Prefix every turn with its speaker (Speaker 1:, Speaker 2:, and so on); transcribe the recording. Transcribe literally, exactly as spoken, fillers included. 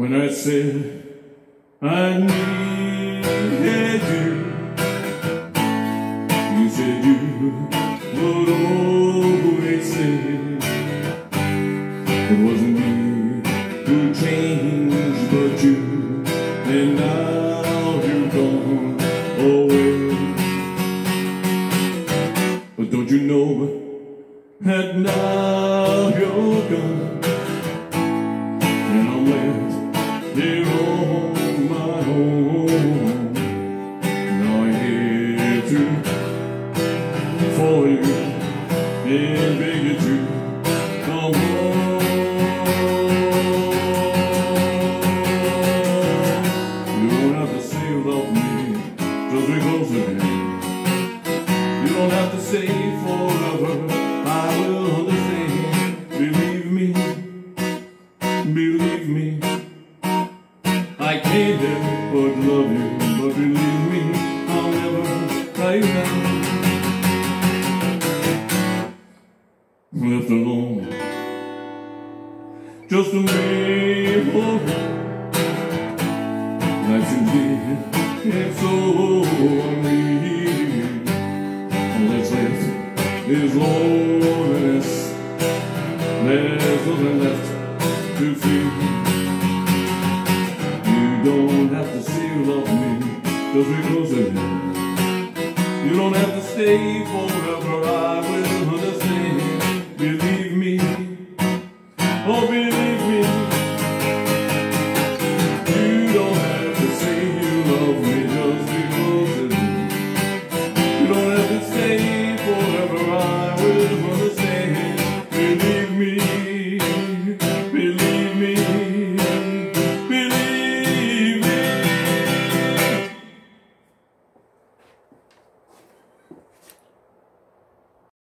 Speaker 1: when I said I needed you. You said you would always say it wasn't me who changed but you, and now you're gone away. But don't you know that now you're gone, and I'm left here on my own. Now I'm here to for you and beg you to come home. You don't have to say you love me just because of him. You don't have to say forever, I will understand. Believe me, believe me, I can't help but love you, but believe me, I'll never let you down. Left alone, just a memory. Life seems dead, it's so unreal. All that's left is loneliness. There's nothing left to feel. You don't have to say you love me just because of him. You don't have to stay forever, I will understand.